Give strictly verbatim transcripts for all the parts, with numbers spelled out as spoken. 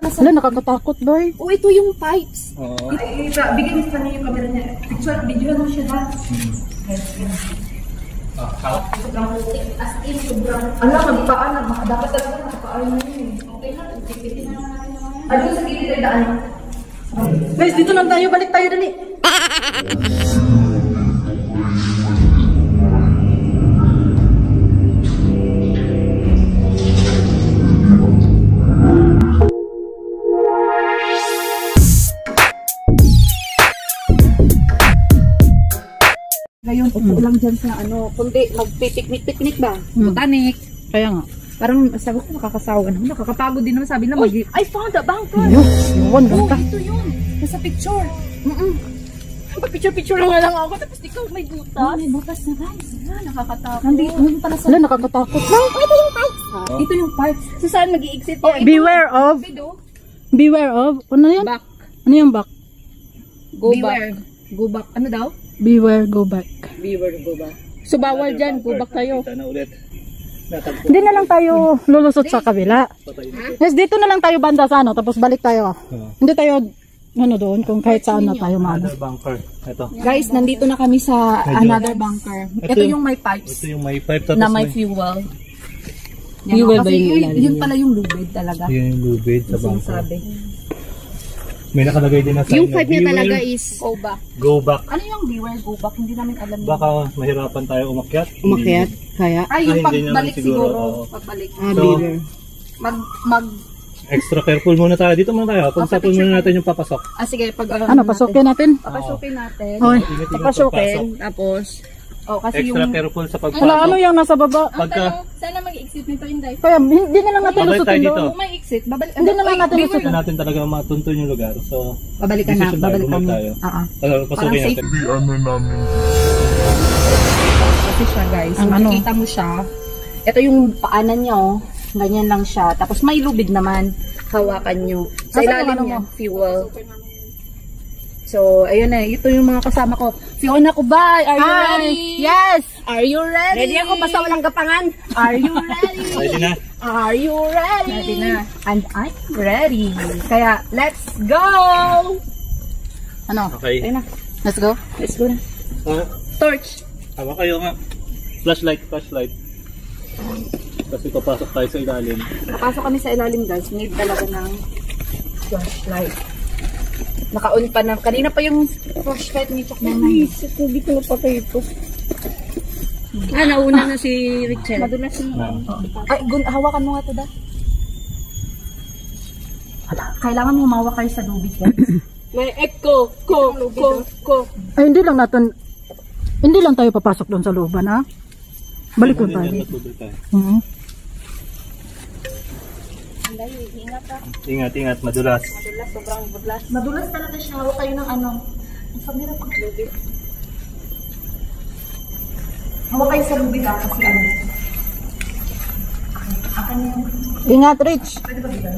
sa... Wala, nakakatakot, boy. Oh, ito yung pipes. Oo. Ay, bigyan mo sa kanya yung camera niya. Picture, video mo siya na. Ah, sobrang putik. As in, sobrang... Ano, magpaan na. Dapat talaga magpaan na yun. Okay na, tipitin na natin naman. Ano sa gilid ay daan? Guys, dito lang tayo. Balik tayo, dali. Ngayon, upo lang dyan sa ano, kundi magpipiknik-piknik ba? Hmm. Botanic. Kaya nga. Parang sabi ko nakakasawa naman, nakakapagod din naman sabi na mag- I found a bunker! Yun, yun, Oh, basta. ito yun! Nasa picture! Mm-mm. Pag-picture-picture lang nga lang ako, tapos ikaw may butas. Oh, may butas na guys. Ah, nakakatakot. Nandito, nandito pala sa... Wala, nakakatakot lang. Oh, ito yung pipes! Ah. Ito yung pipes. So saan mag-i-exit? Oh, ito. Beware of. Video. Beware of. Ano yan? Back. Ano yung back? Go Beware. back. Go back. Ano daw? Beware, go back. Beware, go back. So bawal dyan, go back tayo. Kita na ulit. Natagpo. Hindi na lang tayo lulusot sa kabila. Patay na. Yes, dito na lang tayo banda sa ano, tapos balik tayo. Oo. Hindi tayo, ano doon, kung kahit saan na tayo maano. Another bunker. Ito. Guys, nandito na kami sa Medyo- another bunker. Ito Ito yung- yung may pipes Ito yung may pipe tapos na may may... fuel. Fuel Yan, ba kasi yung yun, ilalim yun niya? pala yung lubid talaga. Yun yung lubid sa Yung bunker. sinasabi. May nakalagay din na sign Yung na, pipe niya "Beware, talaga is go back. go back." Ano yung beware go back? Hindi namin alam yun. Baka mahirapan tayo umakyat. Umakyat, kaya. Ay, yung Ay, hindi naman pagbalik siguro, siguro. oo. Pagbalik. Ah, So, beware. Mag, mag, Extra careful muna tayo. Dito muna tayo. Kung Okay, sapon picture muna natin yung papasok. ah sige, pag Ano, pasukin natin? Papasukin natin. Okay. Ingat-ingat Papasukin, pagpasok. tapos, oh, kasi Extra yung, careful sa Wala, pagpasok. ano yung nasa baba? ang Pagka- tanong, sana mag-exit nito, Inday? Kaya, hindi na lang natin Babalik lusutin tayo doon. dito. Kung may exit, babalik. Hindi na lang Ay, natin beware. lusutin. Gusto natin talaga matuntun yung lugar. So, Babalikan na, decision tayo, babalikan bumalik na. tayo. Ah, ah. uh, pasukin Parang natin. Kasi siya guys, Ang kung ano? makikita mo siya, ito yung paanan niya oh, ganyan lang siya. Tapos may lubid naman, hawakan nyo. Sa Nasaan yung ilalim ano niya, mo? fuel. So, ayun eh, ito yung mga kasama ko. Fiona Kubay, are you Hi! ready? Yes! Are you ready? Ready ako, basta walang gapangan. Are you ready? Ready na? Are you ready? Ready na. And I'm ready. Kaya, let's go! Ano? Okay. Ayun na, Let's go. let's go na. Ah, Torch. hawa kayo nga. Flashlight, flashlight. Kasi papasok tayo sa ilalim. Napasok kami sa ilalim guys, need talaga ng flashlight. Naka-on pa na. Kanina pa yung flashlight ni Chok Nanay. Hindi ko napatay ito. Ah, nauna na si Richel. Madulas yung... Na. Ay, gun, hawakan mo nga ito da. Kailangan mo humawak kayo sa lubid guys. May echo, ko, ko, ko. Ay, hindi lang natin, hindi lang tayo papasok doon sa looban, ha? Balik ko tayo. Matuloy tayo. Mhm. Ingat ka. Ingat, ingat. Madulas. Madulas, sobrang madulas. Madulas talaga siya. Hawak kayo ng ano. Ang pagmira pang lubid. Hawak kayo sa lubid ah, kasi ano. Akin yung... Ingat, Rich. Pwede ba bigay?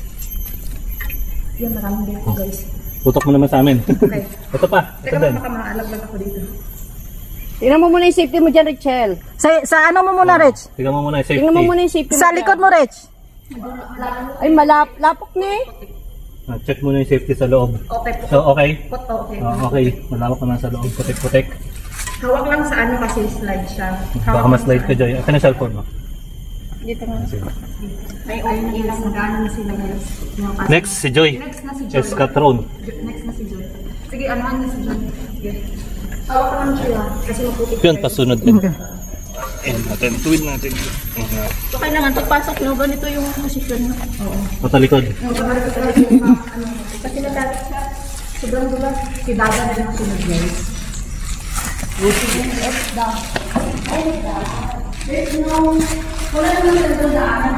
Yan, maraming dito guys. Tutok mo naman sa amin. Okay. Ito pa. Ito Teka din. lang, baka maalaglag ako dito. Tingnan mo muna yung safety mo dyan, Richel. Sa, sa ano mo muna, Rich? Tingnan mo muna yung safety. Tingnan mo muna yung safety Sa likod mo, Rich. Ay, malap, lapok na eh. Ah, check muna yung safety sa loob. Okay po. So, okay? Pot, okay. Ah, okay. Malawak naman sa loob. Putik-putik. Hawak lang sa ano kasi slide siya. Baka ma-slide ka, Joy. Akin na cellphone mo. Dito nga. Sige. May oil ilang nag-ano na sila guys. Yung kas- Next, si Joy. Next na si Joy. Escatron. Next na si Joy. Sige, anuhan niya si Joy. Sige. Hawak lang siya. Kasi maputik. Yun, pasunod din. Ayan natin. Tuwid natin. Ayan. So, kailangan pagpasok nyo, ganito yung posisyon nyo. Oo. Patalikod. Yung kamarito talaga yung mga ano. Kasi natalit siya. Sobrang dulas. Si Dada na lang sunod guys. Wala naman sa ito daan.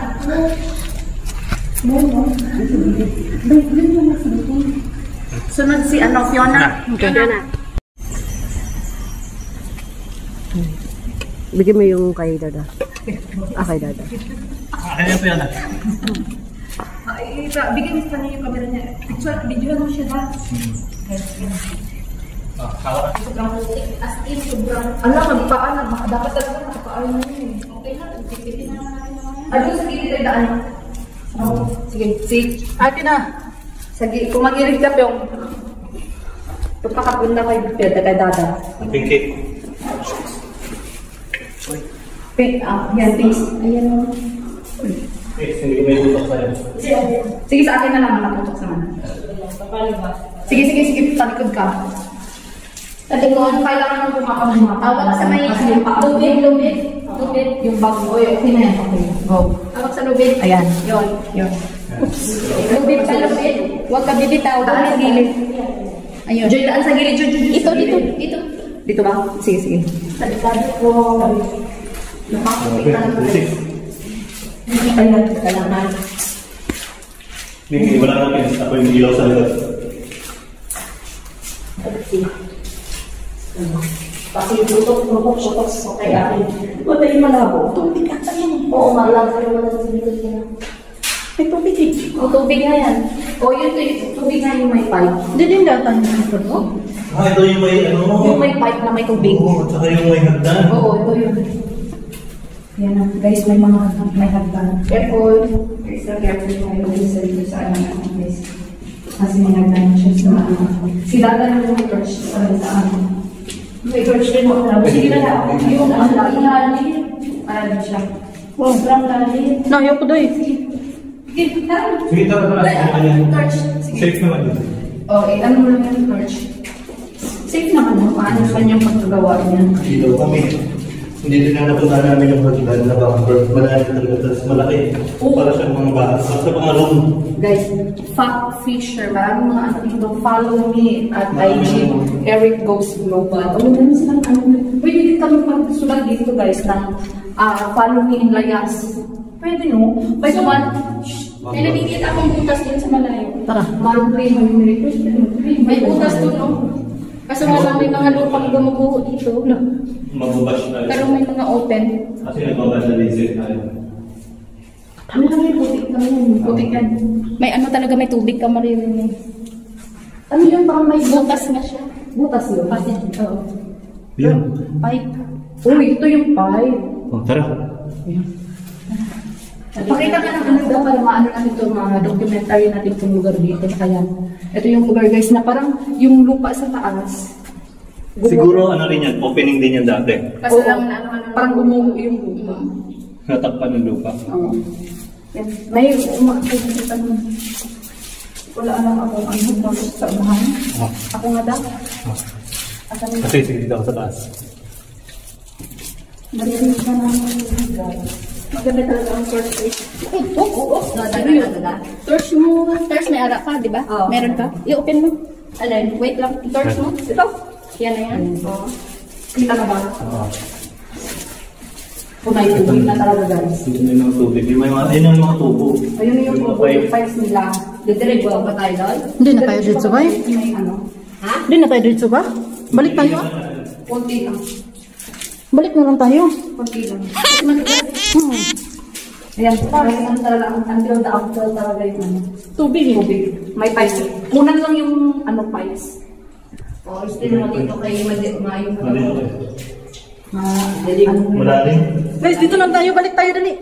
Sunod si ano, Fiona. Okay. Fiona. Bigyan mo yung kay Dada. Ah, kay Dada. Ayan po yan. Ay, ita- bigyan mo sa kanya yung camera niya. Picture, video mo siya na. Ah, kawa. Sobrang putik. As in, sobrang... Ano, magpaan na. Dapat talaga magpaan na yun. Okay na, tipitin na naman naman. Ano sa gilid ay daan? Sige, si ate na. Sige, kung mag-irig ka yung pagkakapun na kay Peda kay Dada. Pinky. Pink, ah, yan, thanks. Ayan o. Eh, hindi ko may tutok sa'yo. Sige, sa akin na lang nakatutok sa mana. Sige, sige, sige, talikod ka. Talikod, kailangan mo pumakang Tawag sa may lubid, lubid. Lubid. yung bag mo, eh, okay na yan, okay. Go. Tawag sa lubid. Ayan. Yun. Yun. Lubid ka, lubid. Huwag ka bibitaw. Daan sa gilid. Ayun. Joy, daan sa gilid, Joy, Joy, Joy. Ito, dito, dito. Dito ba? Sige, sige. Sa likado ko. Nakakapit na Ayan, kailangan. Hindi, wala natin. Ako yung ilaw sa likod. Kasi tutok, tutok, tutok, okay, akin. Huwag tayo malabo. Tubig ata yan. Oo, malabo yung wala sa likod niya. May tubig eh. O, tubig na yan. O, yun to yung tubig na yung may pipe. Hindi din data niya ito, no? Ah, ito yung may ano. Yung may pipe na may tubig. Oo, at saka yung may hagdan. Oo, ito yun. Yan na, guys, may mga may hagdan. Careful. Extra careful tayo guys dito sa ano na guys. Kasi may hagdan siya sa ano. Si Dada na yung torch sa sa ano. May torch din mo. Sige na lang. Yung ang laki. Ano siya. Huwag lang lali. Nayo ko doy. Sige, tara. Sige, tara, tara. Torch. Sige. Safe naman yun. O, eh, ano mo lang yung torch. Safe naman no? Paano naman yung pagkagawa niya? Dito kami. Hindi din na napunta namin yung hagdan na baka malaki talaga. Tapos malaki. Para sa mga bahay. Para sa mga room. Guys, Fact Fisher, maraming mga ano dito, follow me at I G, Eric Goes Global. O, meron silang ano, pwede din kami magsulat dito guys ng ah, follow me in Layas. Pwede no? Pwede man, May nakikita akong butas din sa malayo. Tara. Marumplay, may request. May butas doon, no? Kaso nga lang may mga lupang gumuguho dito. Mabubash na. Pero may mga open. Kasi nag-vandalism tayo. Ano na may putik na yun? Putik yan. May ano talaga, may tubig ka maririnig. Ano yun? Parang may Butas na siya. butas yun. Kasi, oo. Yun. Pipe. Uy, ito yung pipe. Oh, tara. Pakita ka ng ano daw para maano natin ito, mga documentary natin itong lugar dito. Kaya, ito yung lugar guys na parang yung lupa sa taas. gumawa- Siguro ano rin yan, opening din yan dati. Kaso Oo, lang na ano, ano, parang gumuho yung lupa. Natakpan ng lupa. Oo. Yan. May umakakita naman. Wala lang ako ano mo sa unahan. Ah. Ako nga daw. Asan yung Kasi sige dito ako sa taas. maririnig ka naman yung lugar. Maganda talaga ang first place. Oo, oo. Torch mo, torch may ara ka, di ba? Oo. Meron ka? I-open mo. Alin, wait lang. Torch mo. Ito. Yan na yan. Oo. Kita na ba? Oo. Punay tubig na talaga guys. Yun yung mga tubig. Yung mga, yun yung mga tubo. Ayun yung mga tubo, yung pipes nila. Didiretso ba tayo doon? Hindi na tayo dito ba? May ano? Ha? Hindi na tayo dito ba? Balik tayo. ah. Kunti lang. Balik na lang tayo. Kunti lang. Hmm. Ayan, parang ano talaga, ang until the after talaga yung ano. Tubig eh. Tubig. May pipes. Kunan lang yung ano pipes. O, still mo dito kay Madit Mayong. Ah, dali. Malalim. Guys, dito lang tayo. Balik tayo dali.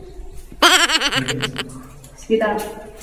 Kita.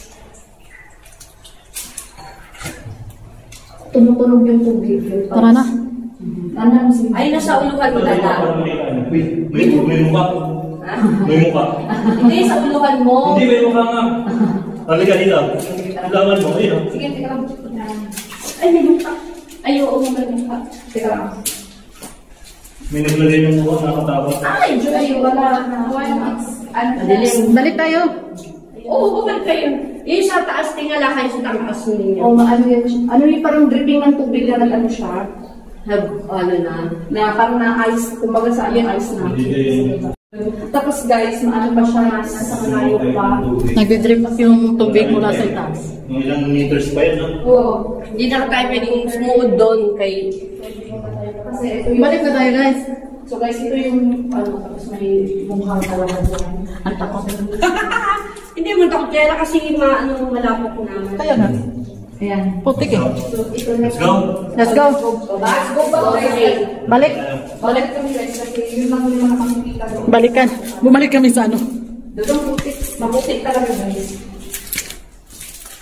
Tumutunog yung tubig. Tara na. Ano si Ay, nasa uluhan mo tata. Uy, may, may mukha. May mukha. Hindi, sa uluhan mo. Hindi, may mukha nga. Halika dito. Laman mo. Ayun. oh. Sige, teka lang. Ay, may mukha. Ay, oo, may mukha. Teka lang. May naglagay ng mukha. Nakatawa. Ay, Diyos. Ay, wala na. Ano na? Balik tayo. Oo, bumalik kayo. Yung sa taas, tingala kayo sa taas ninyo. O, ano yun? Ano yung parang dripping ng tubig na nag-ano siya? Have, ano na. Na parang na-ice, kumbaga sa ayun, ice na. Hindi kayo. Tapos guys, maano pa siya, nasa malayo pa. Nagdidrip yung tubig mula sa itaas. Mga ilang meters pa yun, no? Oo. Hindi na tayo pwedeng smooth doon kay... Kasi ito yung... Balik na tayo guys. So guys, ito yung, ano, tapos may mukha talaga dyan. Ang takot. Hindi mo takot kaya kasi ma, ano, malapok naman. Kaya na. Ayan. Putik eh. So, ito na. Let's go. Let's go. Let's go ba? Okay. Balik. Balik kami guys, kasi yun lang yung mga makikita doon. Balikan. Bumalik kami sa ano. Doon ang putik. Maputik talaga guys.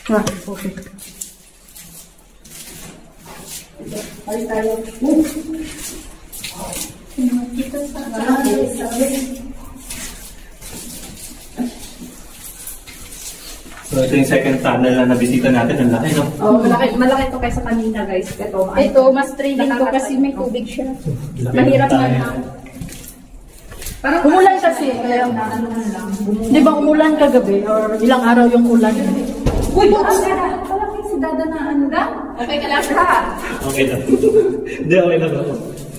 Ah, okay. Balik tayo. Uh! Dito sa So ito yung second tunnel na nabisita natin. Ang laki, no? Oh, malaki, malaki to kaysa kanina, guys. Ito, Ito, mas training ko kasi may tubig siya. Laki mahirap ng man tunnel. lang. Parang Umulan kasi, kaya na ano na lang. Di ba umulan kagabi or ilang araw yung ulan? Uy, bukas ka na. Palaki si Dada na ano da? Okay ka lang siya. Okay lang. Hindi, okay lang ako.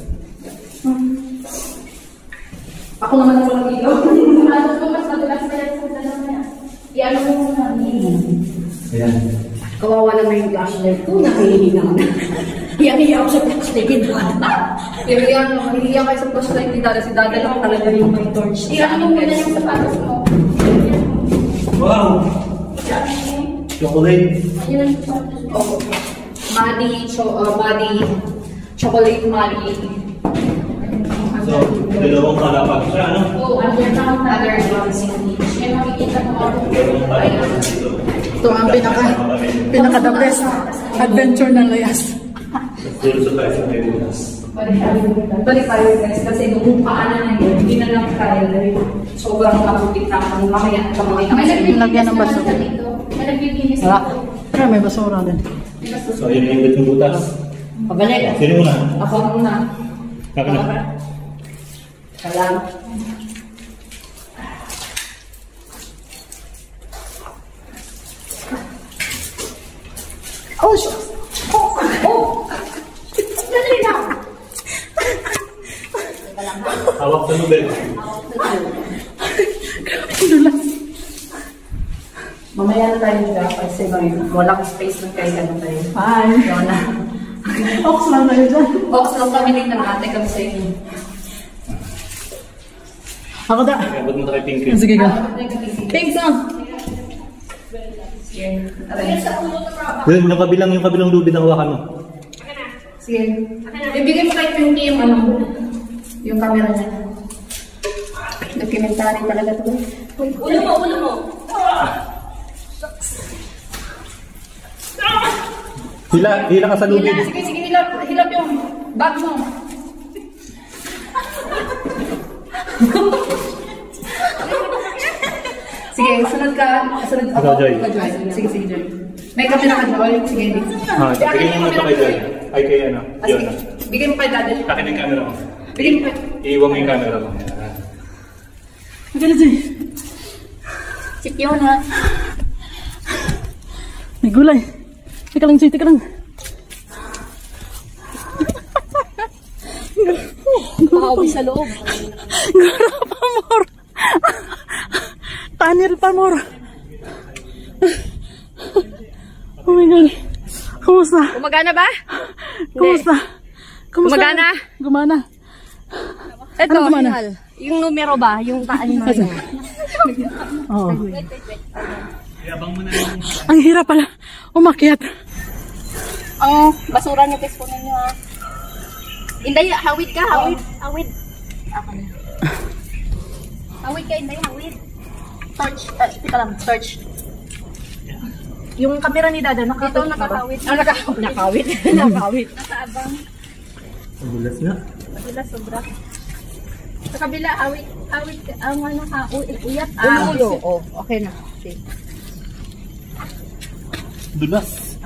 Ako naman ang walang ilaw. Ano ko mas madalas na yan sa dalawa. Iano mo muna. Ayan. Kawawa na yung flashlight ko. Nakahihinga na. Hiyak-hiyak ako sa flashlight ni Dada. Hiyak na, hiyak kayo sa flashlight ni Dada. Si Dada lang talaga yung may torch. Iano mo muna yung sapatos mo. Wow! Chocolate. Yun ang sapatos mo. Oh. Muddy, cho uh, muddy, chocolate muddy. So, dalawang kalapag siya, ano? Oo, under na ang Other tather. ones in each. Yan makikita mo ako. Dalawang kalapag dito. Ito ang pinaka, pinaka the best adventure ng layas. Dito sa tayo sa may butas. Balik tayo, balik tayo guys, kasi nung paanan na yun, hindi na lang kaya dahil sobrang mabutik na kami, mamaya kamay na kasi Lagyan ng baso. Dito. May nagbibihis Wala. dito. Pero may basura din. So, yun yung yung butas. pabalik. Sino muna? Ako muna. Kaka na. Salamat. Oh, sh- oh, oh! Dali na! Hawak sa nubel. Mamaya na tayo dyan kasi may walang space ng kaya ano tayo. Hi! Yun na. Ox lang tayo dyan. Box lang kami dito ng ate kami sa inyo. Ako da. Abot mo na kay Pinky. Sige ka. Thanks ah! Sige. Aray. Yung kabilang, yung kabilang lubid ang hawakan mo. Sige. Ibigay mo kay Pinky yung ano, yung camera niya. Documentary talaga to. Ulo mo, ulo mo. Hila, hila ka sa lubid. Hila, sige, sige, hilap, hilap yung bag mo. Sige, sunod ka, sunod ako. Ikaw, Joy. Ikaw, Joy. Sige, sige, Joy. May camera ka, Joy. Sige, hindi. Ah, bigyan mo na ito kay Joy. Ay, kay ano. Ah, Yun sige. na. Bigyan mo kay Daddy. Akin yung camera mo. Bigyan mo kay... Iiwan mo yung camera mo. Ayan. Magalit siya. Si Fiona. May gulay. Teka lang, Jay. Teka lang. Pakawi sa loob. Gara pa, mor. Tanil pa, mor. Oh my God. Kumusta? Gumagana ba? Kumusta? Kumusta? Gumagana? Gumana. Ito, Ano gumana? final. Yung numero ba? Yung taan mo. Oo. Ang hirap pala umakyat. Oh, basura niyo, guys. Kunin niyo ha. Inday, hawid ka, hawid. Hawid. Ako na. Hawid ka, Inday, hawid. Search. Uh, tika lang, search. Yung camera ni Dada, Dito, nakatawid na ba? nakakawid. Ah, nakakawid. Nakawid. Nakawid. Nasa abang. Ang bulas na. Kabila, sobra. Sa kabila, hawid. Hawid ka. Ang ano ha, u- uyat. Ah, ulo. oh, okay na. Okay. Dulas.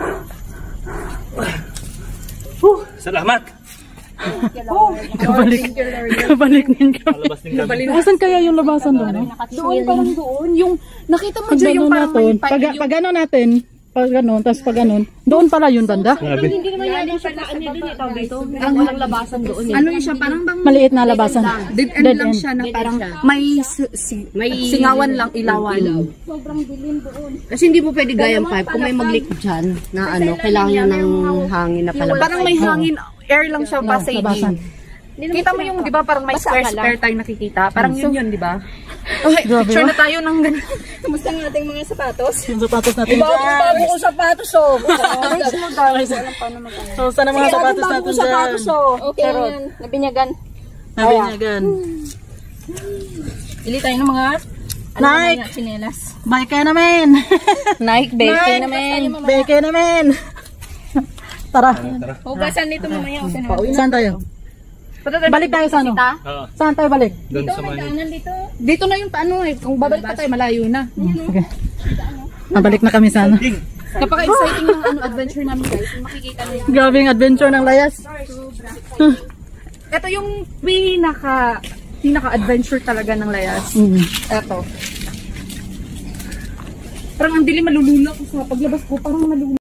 Uh, salamat. Kabalik. Kabalik din kami. Palabas din kami. Asan kaya yung labasan doon? No? Doon, parang doon. Yung, nakita mo Pag dyan yung gano'n parang may natin, pipe. pag, pag ano natin, pag gano'n, tapos pag gano'n, doon pala yung banda. Grabe. Hindi naman yan yung pataan niya din. Ikaw dito. Ang walang labasan doon. Ano yun siya, parang bang Maliit na labasan. dead end lang siya na parang may, si, si- may singawan lang, ilawan. Sobrang dilim doon. Kasi hindi mo pwede gayang pipe. Kung may mag-leak dyan na ano, kailangan nyo ng hangin na palabas. Parang may hangin, air lang siya, passaging. labasan. Kita mo yung, di ba, parang may Basa square ka lang. square tayo nakikita. Parang yun yun, di ba? Okay, Grabe picture ba? na tayo ng ganun. Kamusta ang ating mga sapatos? Yung sapatos natin. Bago ko sapatos, oh. So, saan ang mga sapatos natin dyan? Okay yan. Nabinyagan. Nabinyagan. Pili tayo ng mga Nike! Chinelas. Bike namin! Nike, bake naman. Bike namin! Tara, Hugasan nito mamaya. saan tayo? Balik tayo sa ano? Oo. Saan tayo balik? Doon sa man. Dito. Dito na yung paano eh. Kung babalik pa tayo, malayo na. Sige. Mabalik na kami sa ano. Napaka-exciting ng ano, adventure namin guys. Makikita niyo. Grabe yung adventure ng layas. Ito yung pinaka pinaka-adventure talaga ng layas. Mm. Ito. Parang ang dilim, malulula ko sa paglabas ko. Parang malulula.